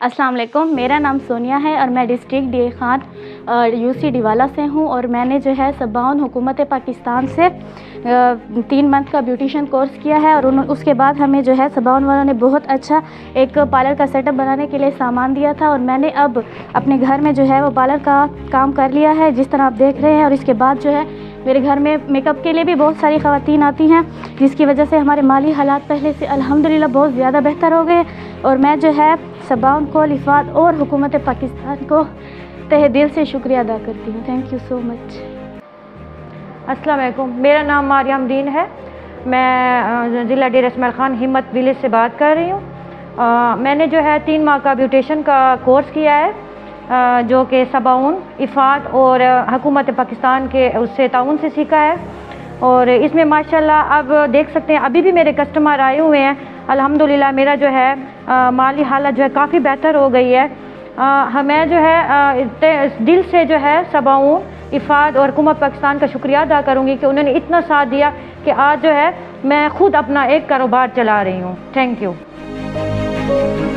अस्सलाम वालेकुम, मेरा नाम सोनिया है और मैं district D Khan UC Diwala से हूँ। और मैंने जो है सबाउन हुकूमत पाकिस्तान से 3 मंथ का ब्यूटिशन कोर्स किया है। और उसके बाद हमें जो है सबाउन वालों ने बहुत अच्छा एक पार्लर का सेटअप बनाने के लिए सामान दिया था। और मैंने अब अपने घर में जो है वो पार्लर का काम कर लिया है, जिस तरह आप देख रहे हैं। और इसके बाद जो है मेरे घर में मेकअप के लिए भी बहुत सारी ख़वातीन आती हैं, जिसकी वजह से हमारे माली हालात पहले से अल्हम्दुलिल्लाह बहुत ज़्यादा बेहतर हो गए। और मैं जो है सबाउन को, लिफात और हुकूमत पाकिस्तान को तहे दिल से शुक्रिया अदा करती हूँ। Thank you so much. अस्सलाम वालेकुम, मेरा नाम मारियम दीन है। मैं ज़िला डेरा इस्माइल खान हिम्मत विलेज से बात कर रही हूँ। मैंने जो है 3 माह का ब्यूटिशन का कोर्स किया है, जो कि सबाउन, इफ़ात और हुकूमत पाकिस्तान के उससे ताउन से सीखा है। और इसमें माशाल्लाह अब देख सकते हैं अभी भी मेरे कस्टमर आए हुए हैं। अल्हम्दुलिल्लाह मेरा जो है माली हालत जो है काफ़ी बेहतर हो गई है। मैं जो है दिल से जो है सबाउन, इफ़ात और हुकूमत पाकिस्तान का शुक्रिया अदा करूँगी कि उन्होंने इतना साथ दिया कि आज जो है मैं ख़ुद अपना एक कारोबार चला रही हूँ। Thank you.